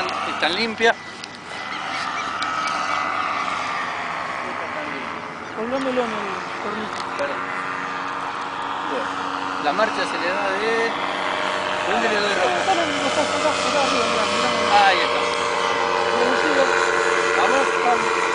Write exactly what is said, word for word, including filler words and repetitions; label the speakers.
Speaker 1: están, están limpias.
Speaker 2: Colgámelo en el cornito.
Speaker 1: Perdón. Bueno, la marcha se le da de... ¿Dónde le doy roja?
Speaker 2: Acá, acá, acá, acá arriba, mirá, mirá.
Speaker 1: Ahí está.
Speaker 2: Reducido.
Speaker 1: Vamos.
Speaker 2: Vamos.